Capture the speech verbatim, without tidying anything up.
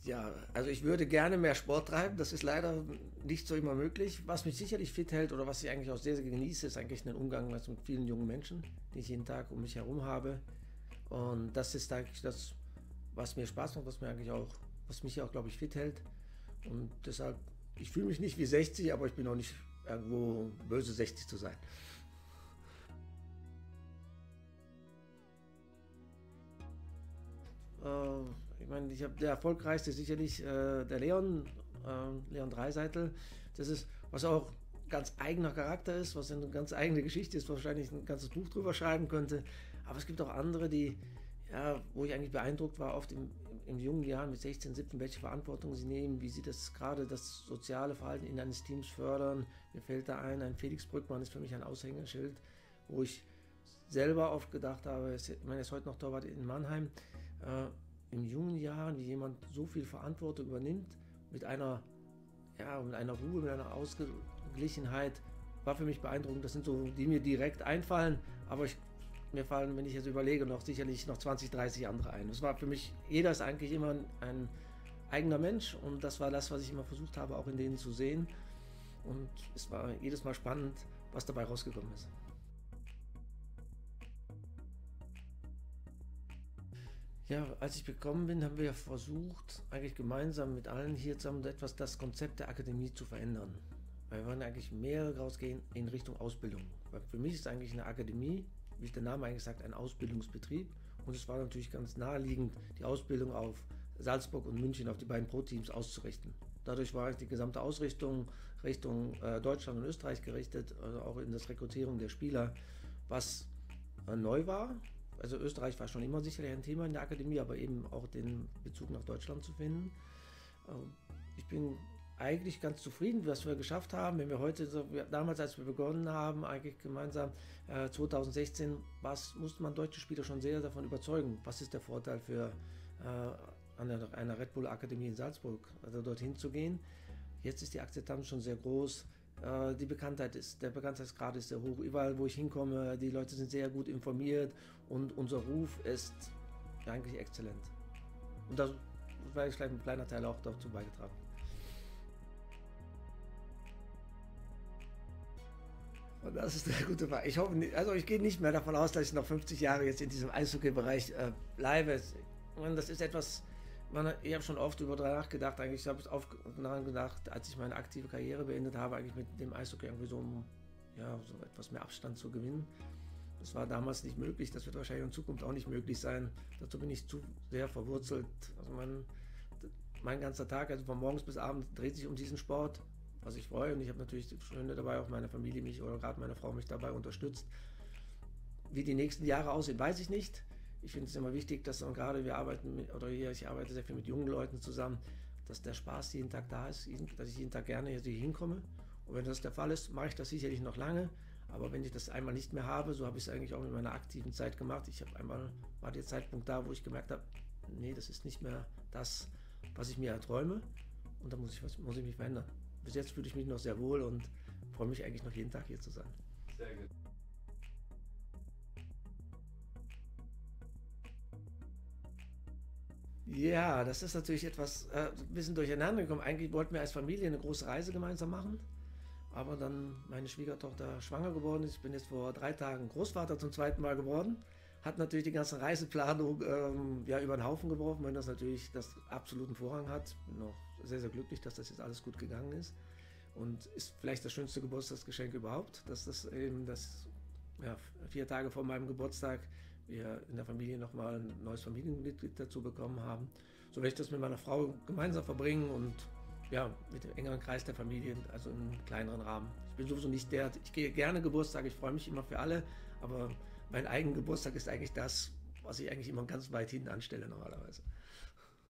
Ja, also ich würde gerne mehr Sport treiben, das ist leider nicht so immer möglich. Was mich sicherlich fit hält oder was ich eigentlich auch sehr, sehr genieße, ist eigentlich ein Umgang mit vielen jungen Menschen, die ich jeden Tag um mich herum habe. Und das ist eigentlich das, was mir Spaß macht, was mir eigentlich auch, was mich auch, glaube ich, fit hält. Und deshalb, ich fühle mich nicht wie sechzig, aber ich bin auch nicht irgendwo böse sechzig zu sein. Äh, ich meine, ich habe der erfolgreichste ist sicherlich äh, der Leon, äh, Leon Dreiseitel. Das ist, was auch ganz eigener Charakter ist, was eine ganz eigene Geschichte ist, wahrscheinlich ein ganzes Buch drüber schreiben könnte. Aber es gibt auch andere, die, ja, wo ich eigentlich beeindruckt war, oft im, im jungen Jahren mit sechzehn, siebzehn, welche Verantwortung sie nehmen, wie sie das gerade das soziale Verhalten in eines Teams fördern. Mir fällt da ein, ein Felix Brückmann ist für mich ein Aushängeschild, wo ich selber oft gedacht habe, ich meine, er ist heute noch Torwart in Mannheim, äh, in jungen Jahren, wie jemand so viel Verantwortung übernimmt, mit einer, ja, mit einer Ruhe, mit einer Ausgeglichenheit, war für mich beeindruckend. Das sind so, die mir direkt einfallen, aber ich, mir fallen, wenn ich jetzt überlege, noch sicherlich noch zwanzig, dreißig andere ein. Das war für mich, jeder ist eigentlich immer ein eigener Mensch und das war das, was ich immer versucht habe, auch in denen zu sehen. Und es war jedes Mal spannend, was dabei rausgekommen ist. Ja, als ich gekommen bin, haben wir versucht, eigentlich gemeinsam mit allen hier zusammen etwas das Konzept der Akademie zu verändern. Weil wir wollen eigentlich mehr rausgehen in Richtung Ausbildung. Weil für mich ist eigentlich eine Akademie, wie der Name eigentlich sagt, ein Ausbildungsbetrieb. Und es war natürlich ganz naheliegend, die Ausbildung auf Salzburg und München, auf die beiden Pro-Teams auszurichten. Dadurch war die gesamte Ausrichtung Richtung äh, Deutschland und Österreich gerichtet, also auch in das Rekrutieren der Spieler, was äh, neu war. Also Österreich war schon immer sicherlich ein Thema in der Akademie, aber eben auch den Bezug nach Deutschland zu finden. Ich bin eigentlich ganz zufrieden, was wir geschafft haben. Wenn wir heute, so, damals als wir begonnen haben, eigentlich gemeinsam äh, zwanzig sechzehn, was, musste man deutsche Spieler schon sehr davon überzeugen, was ist der Vorteil für äh, an der, einer Red Bull Akademie in Salzburg, also dorthin zu gehen. Jetzt ist die Akzeptanz schon sehr groß. Die Bekanntheit ist, der Bekanntheitsgrad ist sehr hoch. Überall, wo ich hinkomme, die Leute sind sehr gut informiert und unser Ruf ist eigentlich exzellent. Und da war ich vielleicht ein kleiner Teil auch dazu beigetragen. Und das ist eine gute Frage. Ich hoffe, nicht, also ich gehe nicht mehr davon aus, dass ich noch fünfzig Jahre jetzt in diesem Eishockey-Bereich äh, bleibe. Das ist etwas. Ich habe schon oft über nachgedacht, eigentlich habe ich oft nachgedacht, als ich meine aktive Karriere beendet habe, eigentlich mit dem Eishockey irgendwie so, ja, so etwas mehr Abstand zu gewinnen. Das war damals nicht möglich, das wird wahrscheinlich in Zukunft auch nicht möglich sein. Dazu bin ich zu sehr verwurzelt. Also mein, mein ganzer Tag, also von morgens bis abends, dreht sich um diesen Sport, was ich freue. Und ich habe natürlich das Schöne dabei, auch meine Familie mich oder gerade meine Frau mich dabei unterstützt. Wie die nächsten Jahre aussehen, weiß ich nicht. Ich finde es immer wichtig, dass man gerade, wir arbeiten mit, oder hier, ich arbeite sehr viel mit jungen Leuten zusammen, dass der Spaß jeden Tag da ist, dass ich jeden Tag gerne hier hinkomme. Und wenn das der Fall ist, mache ich das sicherlich noch lange. Aber wenn ich das einmal nicht mehr habe, so habe ich es eigentlich auch in meiner aktiven Zeit gemacht. Ich habe einmal, war der Zeitpunkt da, wo ich gemerkt habe, nee, das ist nicht mehr das, was ich mir erträume. Und da muss ich, was, muss ich mich verändern. Bis jetzt fühle ich mich noch sehr wohl und freue mich eigentlich noch jeden Tag hier zu sein. Sehr gut. Ja, das ist natürlich etwas äh, ein bisschen durcheinander gekommen. Eigentlich wollten wir als Familie eine große Reise gemeinsam machen, aber dann meine Schwiegertochter schwanger geworden ist. Ich bin jetzt vor drei Tagen Großvater zum zweiten Mal geworden. Hat natürlich die ganze Reiseplanung ähm, ja, über den Haufen geworfen, wenn das natürlich das absoluten Vorrang hat. Bin noch sehr, sehr glücklich, dass das jetzt alles gut gegangen ist. Und ist vielleicht das schönste Geburtstagsgeschenk überhaupt, dass das eben das ja, vier Tage vor meinem Geburtstag wir in der Familie nochmal ein neues Familienmitglied dazu bekommen haben. So werde ich das mit meiner Frau gemeinsam verbringen und ja, mit dem engeren Kreis der Familie, also in einem kleineren Rahmen. Ich bin sowieso nicht der, ich gehe gerne Geburtstag, ich freue mich immer für alle, aber mein eigener Geburtstag ist eigentlich das, was ich eigentlich immer ganz weit hinten anstelle normalerweise.